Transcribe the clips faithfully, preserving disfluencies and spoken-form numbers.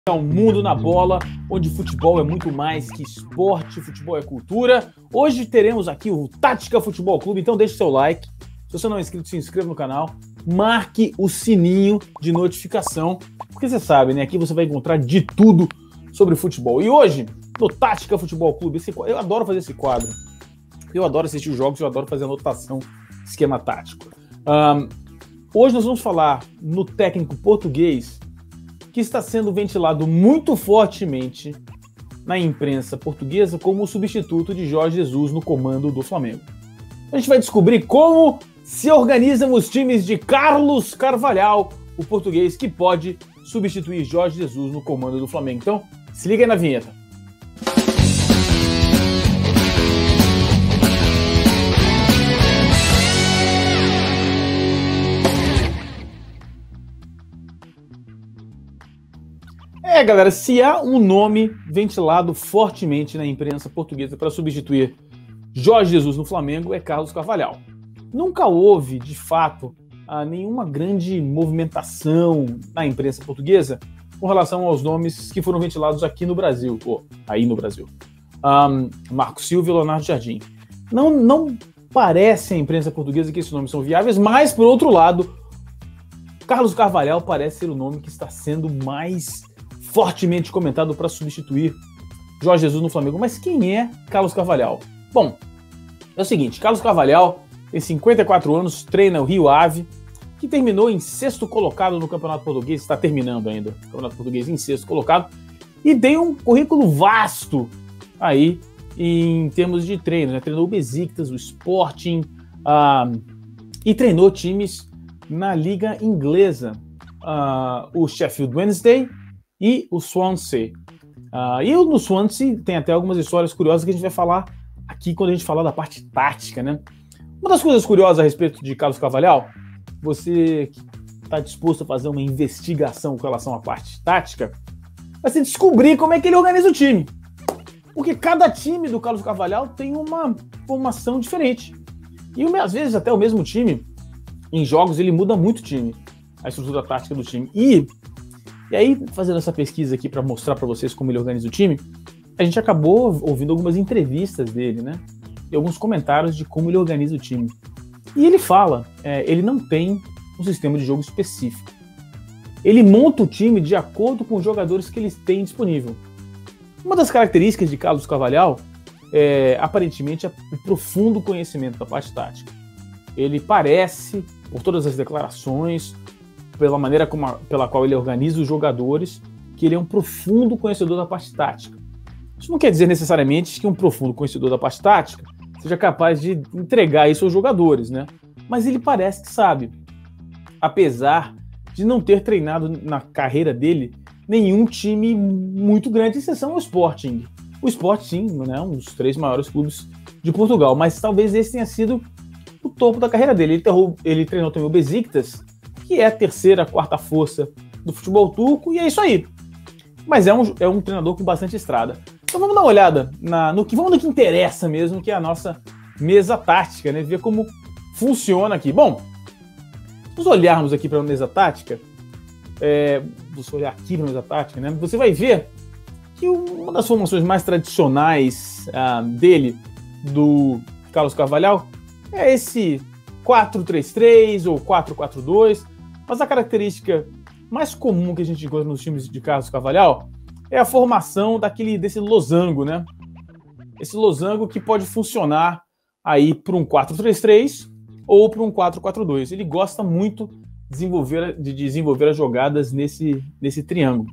É um mundo na bola, onde futebol é muito mais que esporte, futebol é cultura. Hoje teremos aqui o Tática Futebol Clube, então deixe seu like. Se você não é inscrito, se inscreva no canal. Marque o sininho de notificação, porque você sabe, né? Aqui você vai encontrar de tudo sobre futebol. E hoje, no Tática Futebol Clube, esse, eu adoro fazer esse quadro. Eu adoro assistir os jogos, eu adoro fazer anotação, esquema tático. Um, hoje nós vamos falar no técnico português, que está sendo ventilado muito fortemente na imprensa portuguesa como o substituto de Jorge Jesus no comando do Flamengo. A gente vai descobrir como se organizam os times de Carlos Carvalhal, o português que pode substituir Jorge Jesus no comando do Flamengo. Então, se liga aí na vinheta. É, galera, se há um nome ventilado fortemente na imprensa portuguesa para substituir Jorge Jesus no Flamengo, é Carlos Carvalhal. Nunca houve, de fato, nenhuma grande movimentação na imprensa portuguesa com relação aos nomes que foram ventilados aqui no Brasil, ou aí no Brasil. Um, Marco Silva e Leonardo Jardim. Não, não parece a imprensa portuguesa que esses nomes são viáveis, mas, por outro lado, Carlos Carvalhal parece ser o nome que está sendo mais fortemente comentado para substituir Jorge Jesus no Flamengo. Mas quem é Carlos Carvalhal? Bom, é o seguinte, Carlos Carvalhal tem cinquenta e quatro anos, treina o Rio Ave, que terminou em sexto colocado no Campeonato Português, está terminando ainda o Campeonato Português em sexto colocado, e tem um currículo vasto aí em termos de treino, né? Treinou o Besiktas, o Sporting, ah, e treinou times na Liga Inglesa, ah, o Sheffield Wednesday e o Swansea. Uh, e no Swansea tem até algumas histórias curiosas que a gente vai falar aqui quando a gente falar da parte tática, né? Uma das coisas curiosas a respeito de Carlos Carvalhal, você que está disposto a fazer uma investigação com relação à parte tática, vai ser descobrir como é que ele organiza o time. Porque cada time do Carlos Carvalhal tem uma formação diferente. E às vezes até o mesmo time, em jogos, ele muda muito o time, a estrutura tática do time. E E aí, fazendo essa pesquisa aqui para mostrar para vocês como ele organiza o time, a gente acabou ouvindo algumas entrevistas dele, né? E alguns comentários de como ele organiza o time. E ele fala, é, ele não tem um sistema de jogo específico. Ele monta o time de acordo com os jogadores que ele tem disponível. Uma das características de Carlos Carvalhal é, aparentemente, é o profundo conhecimento da parte tática. Ele parece, por todas as declarações, pela maneira como a, pela qual ele organiza os jogadores, que ele é um profundo conhecedor da parte tática. Isso não quer dizer necessariamente que um profundo conhecedor da parte tática seja capaz de entregar isso aos jogadores, né? Mas ele parece que sabe, apesar de não ter treinado na carreira dele nenhum time muito grande, exceção o Sporting. O Sporting, né, um dos três maiores clubes de Portugal, mas talvez esse tenha sido o topo da carreira dele. Ele, terrou, ele treinou também o Besiktas, que é a terceira, quarta força do futebol turco, e é isso aí. Mas é um, é um treinador com bastante estrada. Então vamos dar uma olhada na, no, que, vamos no que interessa mesmo, que é a nossa mesa tática, né? Ver como funciona aqui. Bom, se nós olharmos aqui para a mesa tática, é, você olhar aqui para a mesa tática, né? Você vai ver que uma das formações mais tradicionais ah, dele, do Carlos Carvalhal, é esse quatro três três ou quatro quatro dois. Mas a característica mais comum que a gente encontra nos times de Carlos Carvalhal é a formação daquele, desse losango, né? Esse losango que pode funcionar aí para um quatro três três ou para um quatro quatro dois. Ele gosta muito de desenvolver, de desenvolver as jogadas nesse, nesse triângulo.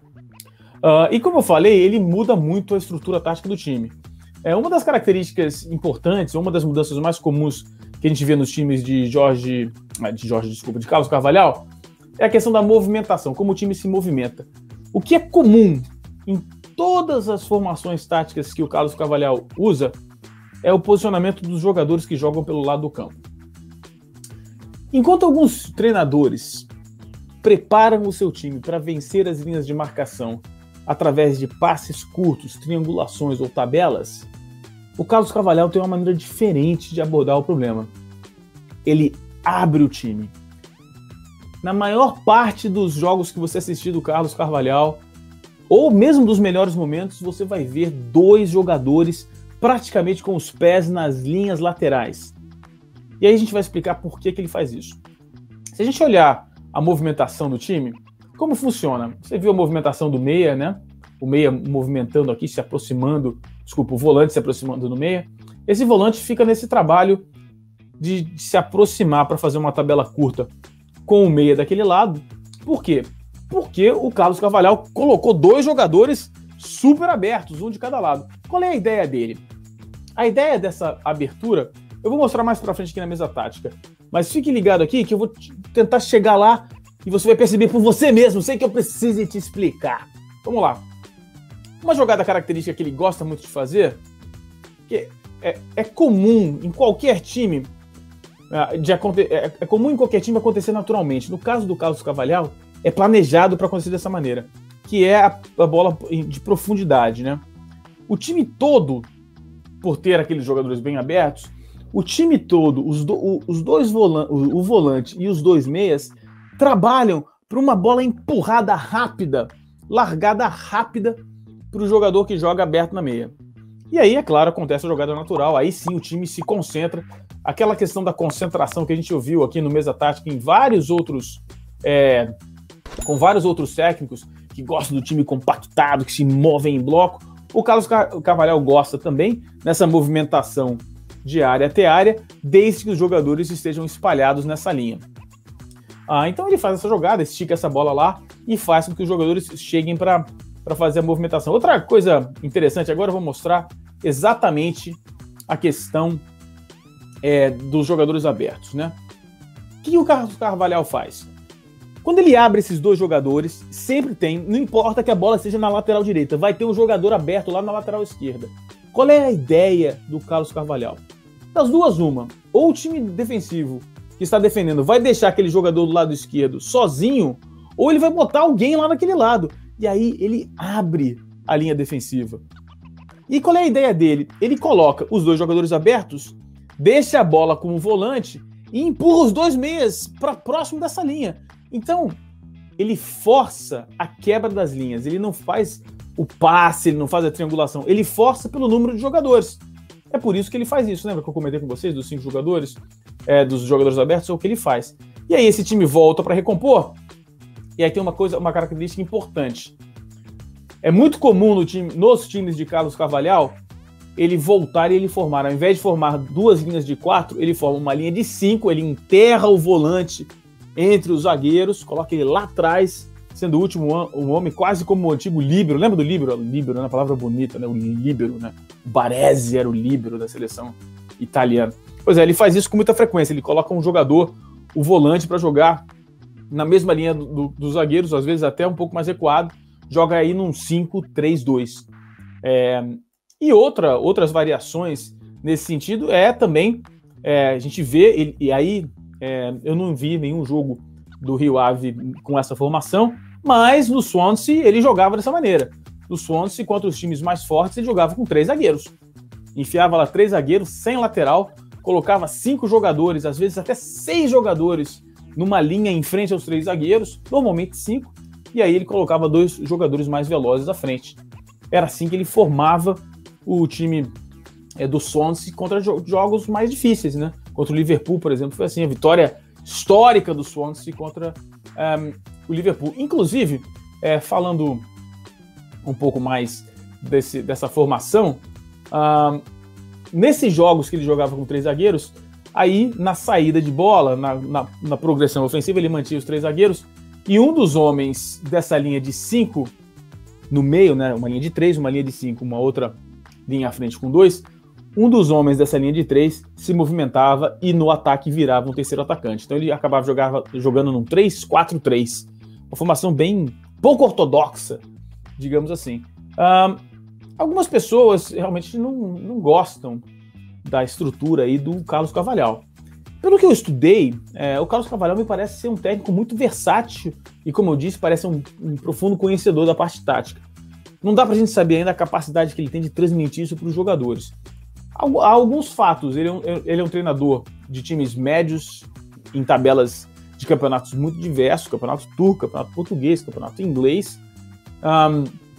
Uh, e como eu falei, ele muda muito a estrutura tática do time. É, uma das características importantes, uma das mudanças mais comuns que a gente vê nos times de Jorge, de Jorge, desculpa, de Carlos Carvalhal, é a questão da movimentação, como o time se movimenta. O que é comum em todas as formações táticas que o Carlos Carvalhal usa é o posicionamento dos jogadores que jogam pelo lado do campo. Enquanto alguns treinadores preparam o seu time para vencer as linhas de marcação através de passes curtos, triangulações ou tabelas, o Carlos Carvalhal tem uma maneira diferente de abordar o problema. Ele abre o time. Na maior parte dos jogos que você assistir do Carlos Carvalhal, ou mesmo dos melhores momentos, você vai ver dois jogadores praticamente com os pés nas linhas laterais. E aí a gente vai explicar por que, que ele faz isso. Se a gente olhar a movimentação do time, como funciona? Você viu a movimentação do meia, né? O meia movimentando aqui, se aproximando, desculpa, o volante se aproximando do meia. Esse volante fica nesse trabalho de, de se aproximar para fazer uma tabela curta com o meia daquele lado. Por quê? Porque o Carlos Carvalhal colocou dois jogadores super abertos, um de cada lado. Qual é a ideia dele? A ideia dessa abertura, eu vou mostrar mais pra frente aqui na mesa tática, mas fique ligado aqui que eu vou tentar chegar lá e você vai perceber por você mesmo, sem que eu precise te explicar. Vamos lá. Uma jogada característica que ele gosta muito de fazer, que é, é comum em qualquer time, de, é, é comum em qualquer time acontecer naturalmente. No caso do Carlos Carvalhal, é planejado para acontecer dessa maneira, que é a, a bola de profundidade, né? O time todo, por ter aqueles jogadores bem abertos, o time todo, os, do, os dois volantes, o, o volante e os dois meias, trabalham para uma bola empurrada rápida, largada rápida para o jogador que joga aberto na meia. E aí, é claro, acontece a jogada natural, aí sim o time se concentra. Aquela questão da concentração que a gente ouviu aqui no Mesa Tática em vários outros... É, com vários outros técnicos que gostam do time compactado, que se movem em bloco. O Carlos Carvalhal gosta também nessa movimentação de área até área, desde que os jogadores estejam espalhados nessa linha. Ah, então ele faz essa jogada, estica essa bola lá e faz com que os jogadores cheguem para fazer a movimentação. Outra coisa interessante, agora eu vou mostrar exatamente a questão é, dos jogadores abertos, né? O que o Carlos Carvalhal faz? Quando ele abre esses dois jogadores, sempre tem, não importa que a bola seja na lateral direita, vai ter um jogador aberto lá na lateral esquerda. Qual é a ideia do Carlos Carvalhal? Das duas, uma. Ou o time defensivo que está defendendo vai deixar aquele jogador do lado esquerdo sozinho, ou ele vai botar alguém lá naquele lado. E aí ele abre a linha defensiva. E qual é a ideia dele? Ele coloca os dois jogadores abertos, deixa a bola como volante e empurra os dois meias para próximo dessa linha. Então, ele força a quebra das linhas, ele não faz o passe, ele não faz a triangulação, ele força pelo número de jogadores. É por isso que ele faz isso, lembra que eu comentei com vocês dos cinco jogadores, é, dos jogadores abertos, é o que ele faz. E aí esse time volta para recompor, e aí tem uma coisa, uma característica importante. É muito comum no time, nos times de Carlos Carvalhal, ele voltar e ele formar, ao invés de formar duas linhas de quatro, ele forma uma linha de cinco, ele enterra o volante entre os zagueiros, coloca ele lá atrás, sendo o último um homem, quase como o antigo líbero. Lembra do líbero? Líbero, né? Uma palavra bonita, né? O líbero, né? O Baresi era o líbero da seleção italiana. Pois é, ele faz isso com muita frequência. Ele coloca um jogador, o volante, para jogar na mesma linha do, do, dos zagueiros, às vezes até um pouco mais recuado, joga aí num cinco três dois. É, e outra, outras variações nesse sentido é também, é, a gente vê, ele, e aí... É, eu não vi nenhum jogo do Rio Ave com essa formação, mas no Swansea ele jogava dessa maneira. No Swansea, contra os times mais fortes, ele jogava com três zagueiros. Enfiava lá três zagueiros sem lateral, colocava cinco jogadores, às vezes até seis jogadores, numa linha em frente aos três zagueiros, normalmente cinco, e aí ele colocava dois jogadores mais velozes à frente. Era assim que ele formava o time é, do Swansea contra jo- jogos mais difíceis, né? Contra o Liverpool, por exemplo, foi assim, a vitória histórica do Swansea contra um, o Liverpool. Inclusive, é, falando um pouco mais desse, dessa formação, um, nesses jogos que ele jogava com três zagueiros, aí na saída de bola, na, na, na progressão ofensiva, ele mantinha os três zagueiros, e um dos homens dessa linha de cinco no meio, né, uma linha de três, uma linha de cinco, uma outra linha à frente com dois, um dos homens dessa linha de três se movimentava e no ataque virava um terceiro atacante. Então ele acabava jogava, jogando num três quatro três. Uma formação bem pouco ortodoxa, digamos assim. Um, algumas pessoas realmente não, não gostam da estrutura aí do Carlos Carvalhal. Pelo que eu estudei, é, o Carlos Carvalhal me parece ser um técnico muito versátil e, como eu disse, parece um, um profundo conhecedor da parte tática. Não dá pra gente saber ainda a capacidade que ele tem de transmitir isso para os jogadores. Há alguns fatos, ele é, um, ele é um treinador de times médios em tabelas de campeonatos muito diversos, campeonato turco, campeonato português, campeonato inglês. Um,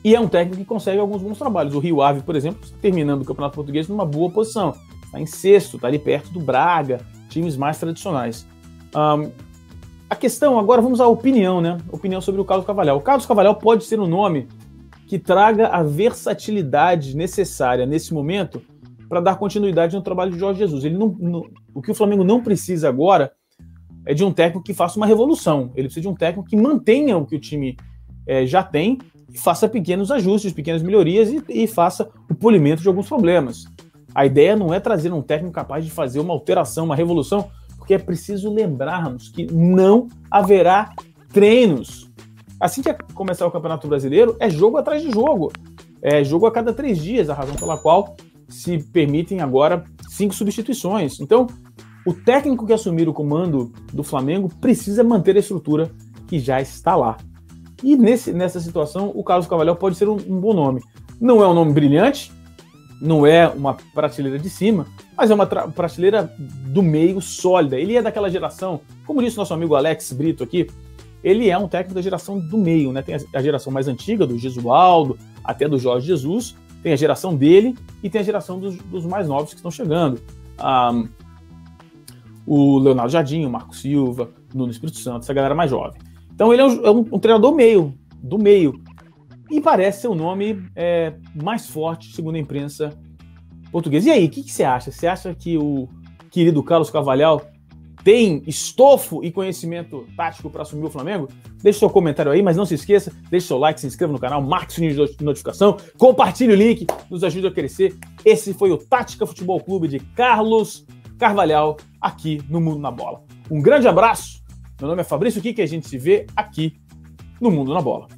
E é um técnico que consegue alguns bons trabalhos. O Rio Ave, por exemplo, está terminando o Campeonato Português numa boa posição. Está em sexto, está ali perto do Braga, times mais tradicionais. Um, a questão, agora vamos à opinião, né? Opinião sobre o Carlos Carvalhal. O Carlos Carvalhal pode ser um nome que traga a versatilidade necessária nesse momento para dar continuidade no trabalho de Jorge Jesus. Ele não, não, o que o Flamengo não precisa agora é de um técnico que faça uma revolução. Ele precisa de um técnico que mantenha o que o time é, já tem e faça pequenos ajustes, pequenas melhorias e, e faça o polimento de alguns problemas. A ideia não é trazer um técnico capaz de fazer uma alteração, uma revolução, porque é preciso lembrarmos que não haverá treinos. Assim que começar o Campeonato Brasileiro, é jogo atrás de jogo. É jogo a cada três dias, a razão pela qual se permitem agora cinco substituições. Então, o técnico que assumir o comando do Flamengo precisa manter a estrutura que já está lá. E nesse, nessa situação, o Carlos Carvalhal pode ser um, um bom nome. Não é um nome brilhante, não é uma prateleira de cima, mas é uma prateleira do meio sólida. Ele é daquela geração, como disse nosso amigo Alex Brito aqui, ele é um técnico da geração do meio, né? Tem a geração mais antiga, do Gesualdo, até do Jorge Jesus, tem a geração dele e tem a geração dos, dos mais novos que estão chegando. Um, o Leonardo Jardim, o Marco Silva, o Nuno Espírito Santo, essa galera mais jovem. Então ele é um, é um, um treinador meio, do meio. E parece ser o nome é, mais forte, segundo a imprensa portuguesa. E aí, o que, que você acha? Você acha que o querido Carlos Carvalhal tem estofo e conhecimento tático para assumir o Flamengo? Deixe seu comentário aí, mas não se esqueça, deixe seu like, se inscreva no canal, marque o sininho de notificação, compartilhe o link, nos ajude a crescer. Esse foi o Tática Futebol Clube de Carlos Carvalhal, aqui no Mundo na Bola. Um grande abraço, meu nome é Fabrício Kiki e a gente se vê aqui no Mundo na Bola.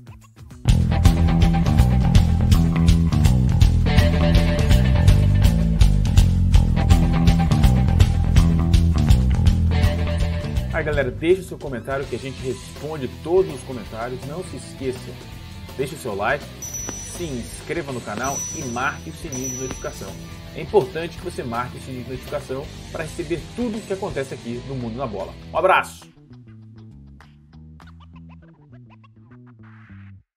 Aí, galera, deixe o seu comentário que a gente responde todos os comentários. Não se esqueça, deixe o seu like, se inscreva no canal e marque o sininho de notificação. É importante que você marque o sininho de notificação para receber tudo o que acontece aqui no Mundo na Bola. Um abraço!